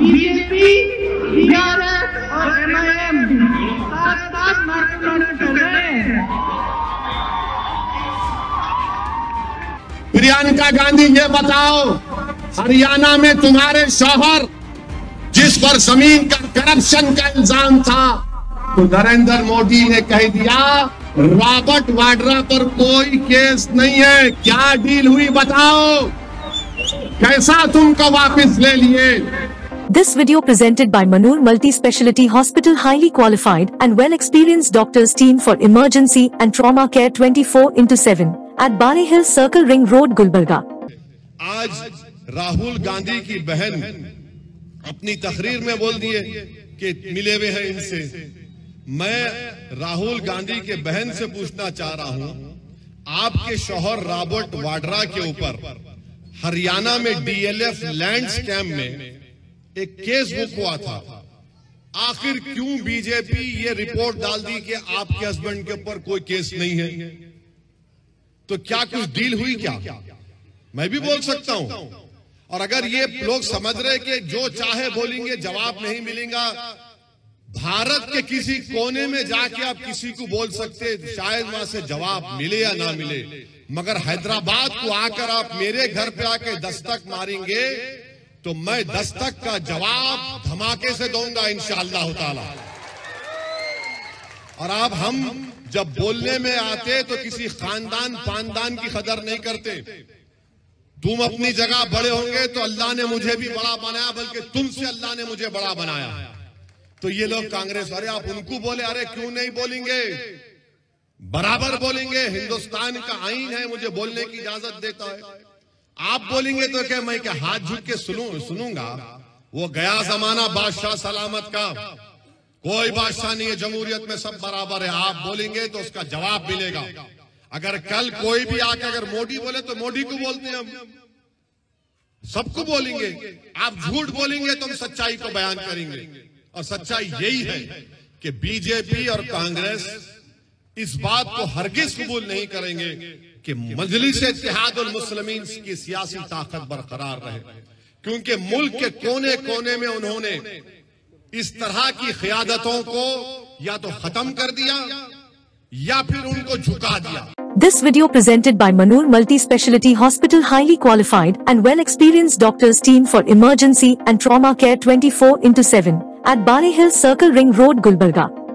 BJP, BRS और MIM साथ नारे कर रहे हैं। प्रियंका गांधी, ये बताओ, हरियाणा में तुम्हारे शौहर जिस पर जमीन का करप्शन का इल्जाम था, तो नरेंद्र मोदी ने कह दिया रॉबर्ट वाड्रा पर कोई केस नहीं है। क्या डील हुई बताओ, कैसा तुमको वापस ले लिए? This video presented by Manur Multi-Speciality Hospital, highly qualified and well-experienced doctors team for emergency and trauma care 24/7 at Bari Hill Circle Ring Road, Gulbarga. आज राहुल गांधी की बहन अपनी तकरीर में बोल दिए कि मिले हुए हैं इनसे। मैं राहुल गांधी के बहन से पूछना चाह रहा हूं, आपके शौहर रॉबर्ट वाड्रा के ऊपर हरियाणा में डीएलएफ लैंड स्कैम में एक केस बुक हुआ था, आखिर क्यों बीजेपी ये रिपोर्ट डाल दी कि आपके हस्बैंड के ऊपर कोई केस नहीं है? तो क्या कुछ डील हुई क्या? मैं भी बोल सकता हूं। और अगर ये लोग समझ रहे कि जो चाहे बोलेंगे जवाब नहीं मिलेगा, भारत के किसी कोने में जाके आप किसी को बोल सकते, शायद वहां से जवाब मिले या ना मिले, मगर हैदराबाद को आकर आप मेरे घर पे आके दस्तक मारेंगे तो मैं दस्तक का जवाब धमाके से दूंगा इंशाअल्लाह ताला। और अब हम जब बोलने में आते तो किसी खानदान पानदान की कदर नहीं करते। तुम अपनी जगह बड़े होंगे तो अल्लाह ने मुझे भी बड़ा बनाया, बल्कि तुमसे अल्लाह ने मुझे बड़ा बनाया। तो ये लोग कांग्रेस, अरे आप उनको बोले, अरे क्यों नहीं बोलेंगे, बराबर बोलेंगे। हिंदुस्तान का आईन है, मुझे बोलने की इजाजत देता है। आप बोलेंगे तो क्या मैं क्या हाथ झुक के सुनूंगा? वो गया जमाना बादशाह सलामत का, कोई बादशाह नहीं है जमहूरियत में, सब बराबर है। आप बोलेंगे तो उसका जवाब मिलेगा। अगर कल कोई भी आकर अगर मोदी बोले तो मोदी को बोलते हैं हम, सबको बोलेंगे। आप झूठ बोलेंगे तो हम सच्चाई को बयान करेंगे। और सच्चाई यही है कि बीजेपी और कांग्रेस इस बात को हरगिज कबूल नहीं करेंगे कि मजलिस-ए-इत्तेहादुल मुस्लिमीन की सियासी ताकत बरकरार रहे, क्योंकि मुल्क के कोने कोने में उन्होंने इस तरह की क़यादतों को या तो खत्म कर दिया या फिर उनको झुका दिया। This video presented by Manur Multi-Speciality Hospital, highly qualified and well-experienced doctors team for emergency and trauma care 24/7 at Bari Hill Circle Ring Road, Gulbarga.